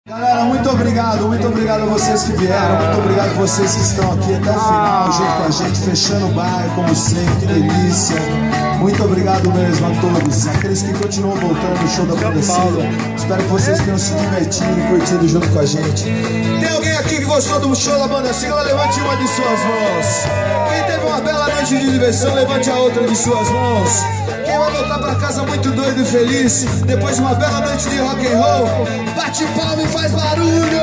Galera, muito obrigado a vocês que vieram, muito obrigado a vocês que estão aqui até o final, junto com a gente, fechando o bairro, como sempre, que delícia. Muito obrigado mesmo a todos, aqueles que continuam voltando no show da Bandecilha. Espero que vocês tenham se divertido e curtido junto com a gente. Tem alguém aqui que gostou do show da Bandecilha? Levante uma de suas mãos. Quem teve uma bela noite de diversão, levante a outra de suas mãos. Quem vai voltar pra casa muito doido e feliz, depois de uma bela noite de rock and roll, bate palma e faz barulho!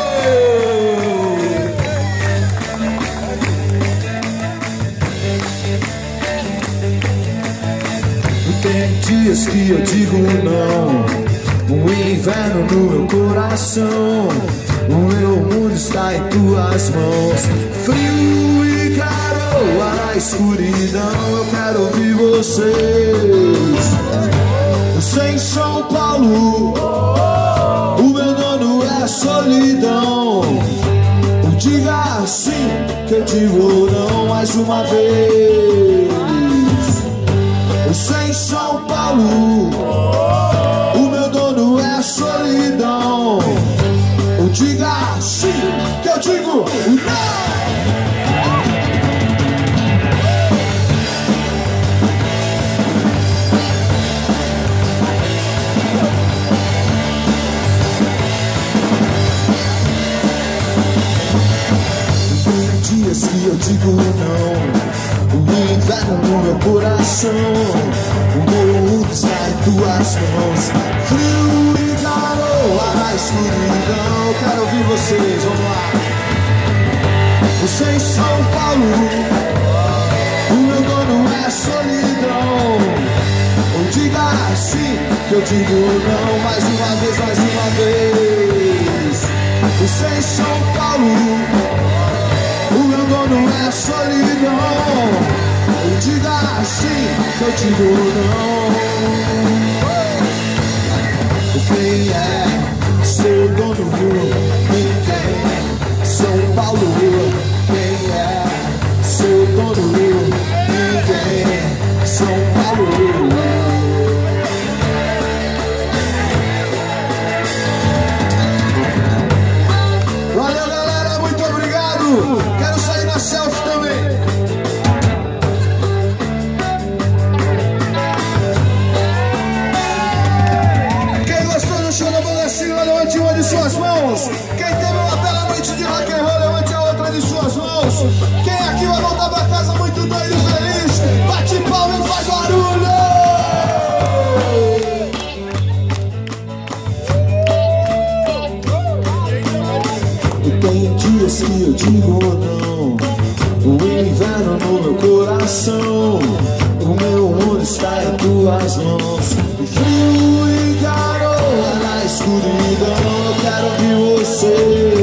Tem dias que eu digo não, um inverno no meu coração, o meu mundo está em tuas mãos. Frio e garoa na escuridão, eu quero ouvir vocês. Eu sei em São Paulo, o meu dono é solidão. Diga assim que eu digo não mais uma vez. Eu sei em São Paulo, o meu dono é solidão. Diga assim que eu digo não. Que eu digo não, o inverno no meu coração, o meu mundo está em tuas mãos. Frio e garoa na escuridão, eu quero ouvir vocês, vamos lá. Você em São Paulo, o meu dono é solidão. Ou diga assim que eu digo não, mais uma vez, mais uma vez. Você em São Paulo, o meu dono é solidão. Diga assim que eu digo não. Quem é seu dono? Ninguém. São Paulo. Quem é seu dono? Ninguém. São Paulo. Valeu, galera, muito obrigado. Quero sair na selfie também. Quem gostou do show da Bandecilha, levante uma de suas mãos. Quem teve uma bela noite de rock and roll, levante a outra de suas mãos. Quem aqui vai voltar pra casa muito doido e feliz, bate palma e faz barulho. Tem dias que eu digo não, o inverno no meu coração, o meu mundo está em tuas mãos. Frio e garoa na escuridão, eu quero ouvir você.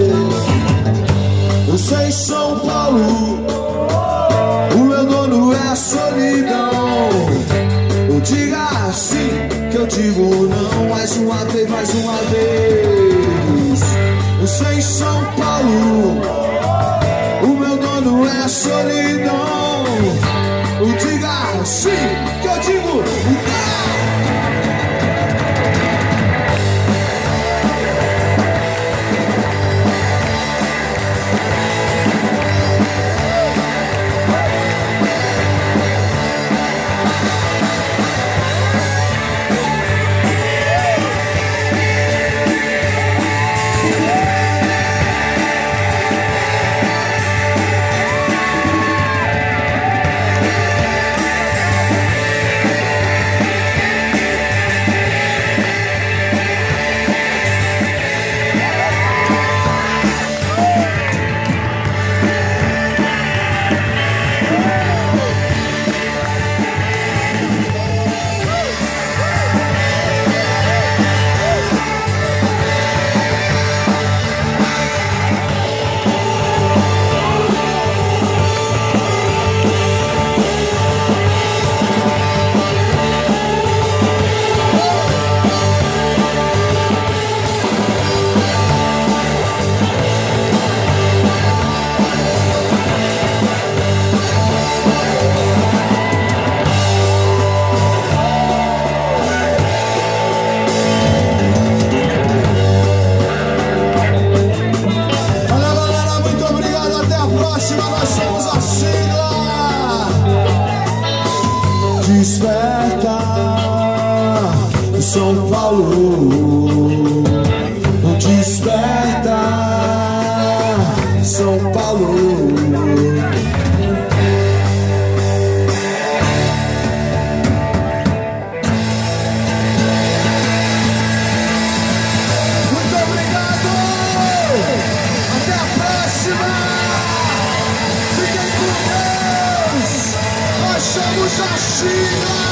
Eu sei em São Paulo, o meu dono é solidão. Eu diga assim que eu digo não, mais uma vez, mais uma vez. Eu sei em São Paulo, o meu dono é solidão. Eu diga assim que eu digo não. São Paulo, desperta, São Paulo. Muito obrigado, até a próxima. Fiquem com Deus, nós somos a China.